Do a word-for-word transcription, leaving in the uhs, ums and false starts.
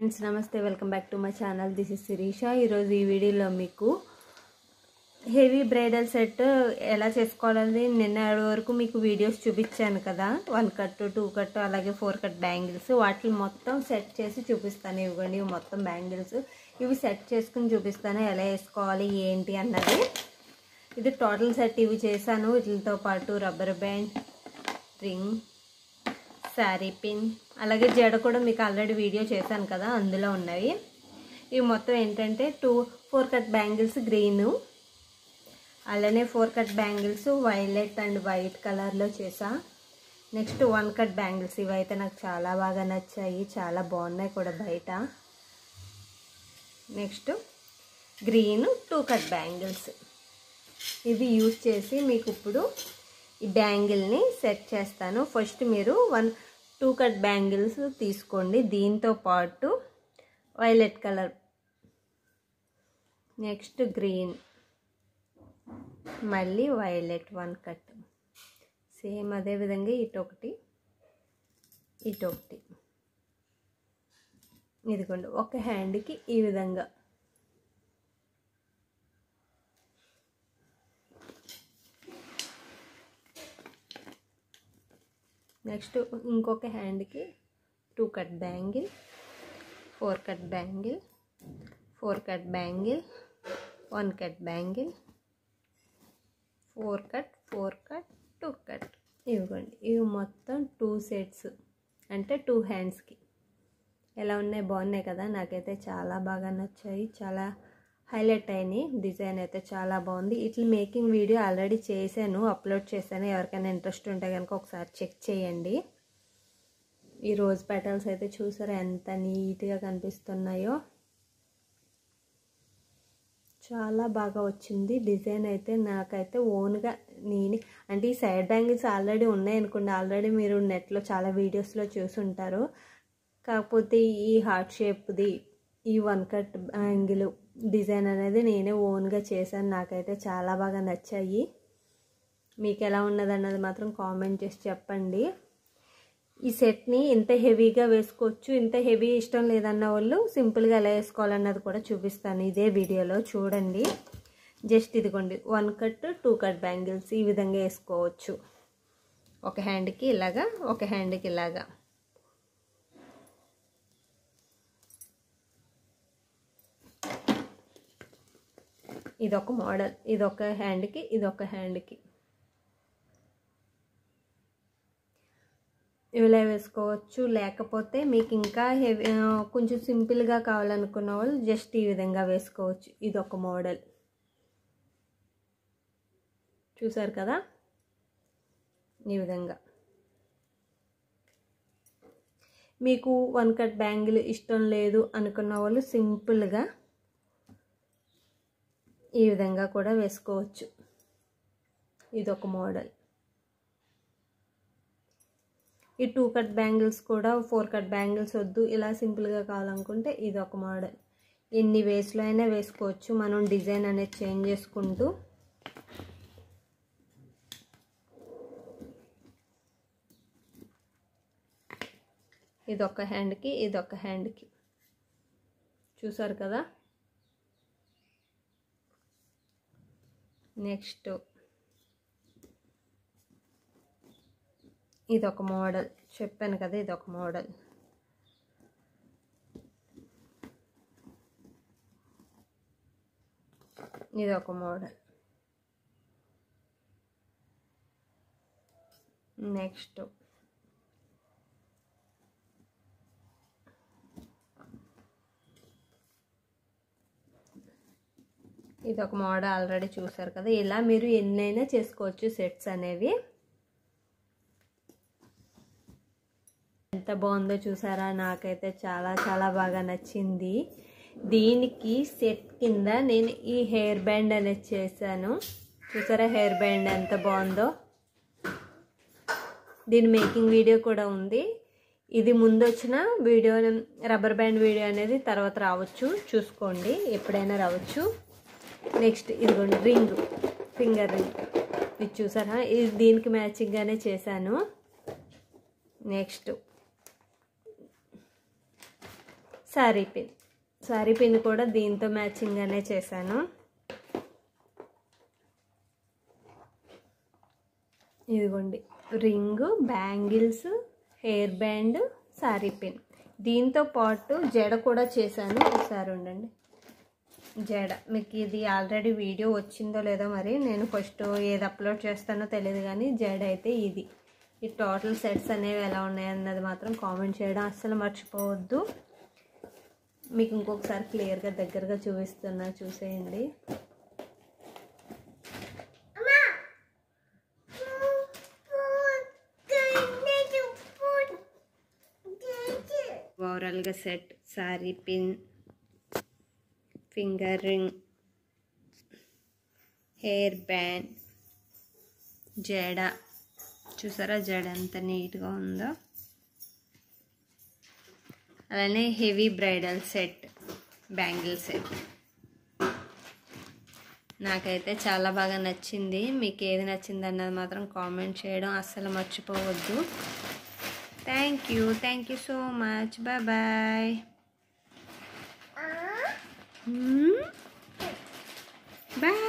Friends నమస్తే, welcome back to my channel. This is Sirisha. ఈరోజు ఈ వీడియోలో మీకు హెవీ బ్రైడల్ సెట్ ఎలా చేసుకోవాలని నిన్న వరకు మీకు వీడియోస్ చూపించాను కదా. వన్ కట్, టూ కట్, అలాగే ఫోర్ కట్ బ్యాంగిల్స్, వాటిని మొత్తం సెట్ చేసి చూపిస్తాను. ఇవ్వండి ఇవి మొత్తం బ్యాంగిల్స్. ఇవి సెట్ చేసుకుని చూపిస్తాను ఎలా వేసుకోవాలి ఏంటి అన్నది. ఇది టోటల్ సెట్ ఇవి చేశాను. వీటితో పాటు rubber band, ring, sari pin, అలాగే జడ కూడా మీకు ఆల్రెడీ వీడియో చేశాను కదా, అందులో ఉన్నవి. ఇవి మొత్తం ఏంటంటే two four cut bangles green, అలానే four cut bangles violet and white కలర్లో చేసా. నెక్స్ట్ వన్ కట్ బ్యాంగిల్స్, ఇవైతే నాకు చాలా బాగా నచ్చాయి, చాలా బాగున్నాయి కూడా బయట. Next green two cut bangles, ఇవి యూజ్ చేసి మీకు ఇప్పుడు ఈ బ్యాంగిల్ని సెట్ చేస్తాను. ఫస్ట్ మీరు వన్ టూ కట్ బ్యాంగిల్స్ తీసుకోండి, దీంతో పాటు వైలెట్ కలర్, నెక్స్ట్ గ్రీన్, మళ్ళీ వైలెట్ వన్ కట్, సేమ్ అదేవిధంగా ఇటొకటి ఇటొకటి. ఇదిగోండి ఒక హ్యాండ్కి ఈ విధంగా. నెక్స్ట్ ఇంకొక హ్యాండ్కి two cut bangle, four cut bangle, four cut bangle, one cut bangle, four cut, four cut, two cut. ఇవ్వండి ఇవి మొత్తం టూ సెట్స్, అంటే టూ హ్యాండ్స్కి. ఎలా ఉన్నాయి, బాగున్నాయి కదా. నాకైతే చాలా బాగా నచ్చాయి, చాలా హైలైట్ అయినాయి. డిజైన్ అయితే చాలా బాగుంది. ఇట్లా మేకింగ్ వీడియో ఆల్రెడీ చేశాను, అప్లోడ్ చేశాను. ఎవరికైనా ఇంట్రెస్ట్ ఉంటే కనుక ఒకసారి చెక్ చేయండి. ఈ రోజ్ పెటల్స్ అయితే చూసారా ఎంత నీట్గా కనిపిస్తున్నాయో, చాలా బాగా వచ్చింది డిజైన్ అయితే. నాకైతే ఓన్గా నేనే, అంటే ఈ సైడ్ బ్యాంగిల్స్ ఆల్రెడీ ఉన్నాయి అనుకోండి, ఆల్రెడీ మీరు నెట్లో చాలా వీడియోస్లో చూసుంటారు. కాకపోతే ఈ హార్ట్ షేప్ది ఈ వన్ కట్ బ్యాంగిల్ డిజైన్ అనేది నేనే ఓన్గా చేశాను. నాకైతే చాలా బాగా నచ్చాయి. మీకు ఎలా ఉన్నది అన్నది మాత్రం కామెంట్ చేసి చెప్పండి. ఈ సెట్ని ఇంత హెవీగా వేసుకోవచ్చు, ఇంత హెవీ ఇష్టం లేదన్న వాళ్ళు సింపుల్గా ఎలా వేసుకోవాలన్నది కూడా చూపిస్తాను ఇదే వీడియోలో. చూడండి, జస్ట్ ఇదిగోండి one cut two cut bangles ఈ విధంగా వేసుకోవచ్చు. ఒక హ్యాండ్కి ఇలాగా, ఒక హ్యాండ్కి ఇలాగా. ఇదొక మోడల్, ఇదొక హ్యాండ్కి, ఇదొక హ్యాండ్కి ఇలా వేసుకోవచ్చు. లేకపోతే మీకు ఇంకా హెవీ కొంచెం సింపుల్గా కావాలనుకున్న వాళ్ళు జస్ట్ ఈ విధంగా వేసుకోవచ్చు. ఇదొక మోడల్, చూసారు కదా ఈ విధంగా. మీకు వన్ కట్ బ్యాంగిల్ ఇష్టం లేదు అనుకున్న వాళ్ళు సింపుల్గా ఈ విధంగా కూడా వేసుకోవచ్చు. ఇదొక మోడల్. ఈ టూ కట్ బ్యాంగిల్స్ కూడా ఫోర్ కట్ బ్యాంగిల్స్ వద్దు, ఇలా సింపుల్గా కావాలనుకుంటే ఇదొక మోడల్. ఎన్ని వేస్లో అయినా వేసుకోవచ్చు, మనం డిజైన్ అనేది చేంజ్ చేసుకుంటూ. ఇదొక హ్యాండ్కి, ఇదొక హ్యాండ్కి, చూసారు కదా. నెక్స్ట్ ఇదొక మోడల్, చెప్పాను కదా ఇదొక మోడల్. ఇదొక మోడల్. నెక్స్ట్ ఇదొక మోడల్ ఆల్రెడీ చూసారు కదా. ఇలా మీరు ఎన్నైనా చేసుకోవచ్చు సెట్స్ అనేవి. ఎంత బాగుందో చూసారా, నాకైతే చాలా చాలా బాగా నచ్చింది. దీనికి సెట్ కింద నేను ఈ హెయిర్ బ్యాండ్ అనేది చేశాను, చూసారా హెయిర్ బ్యాండ్ ఎంత బాగుందో. దీని మేకింగ్ వీడియో కూడా ఉంది. ఇది ముందు వచ్చిన వీడియో, రబ్బర్ బ్యాండ్ వీడియో అనేది తర్వాత రావచ్చు, చూసుకోండి, ఎప్పుడైనా రావచ్చు. నెక్స్ట్ ఇదిగోండి రింగ్, ఫింగర్ రింగ్, ఇది చూసారా, ఇది దీనికి మ్యాచింగ్గానే చేశాను. Next sari pin sari pin కూడా దీంతో మ్యాచింగ్గానే చేశాను. ఇదిగోండి ring, bangles, hair band, sari pin. దీంతో పాటు జడ కూడా చేశాను. ఒకసారి ఉండండి. జడ మీకు ఇది ఆల్రెడీ వీడియో వచ్చిందో లేదో మరి, నేను ఫస్ట్ ఏది అప్లోడ్ చేస్తానో తెలియదు కానీ జడ అయితే ఇది. ఈ టోటల్ సెట్స్ అనేవి ఎలా ఉన్నాయన్నది మాత్రం కామెంట్ చేయడం అస్సలు మర్చిపోవద్దు. మీకు ఇంకొకసారి క్లియర్గా దగ్గరగా చూపిస్తున్నా, చూసేయండి. ఓవరాల్గా set sari pin, finger ring, hair band, జడ. చూసారా జడ ఎంత నీట్గా ఉందో. అలానే heavy bridal set, bangle set. నాకైతే చాలా బాగా నచ్చింది. మీకు ఏది నచ్చింది అన్నది మాత్రం కామెంట్ చేయడం అస్సలు మర్చిపోవద్దు. Thank you thank you so much. Bye bye. Bye.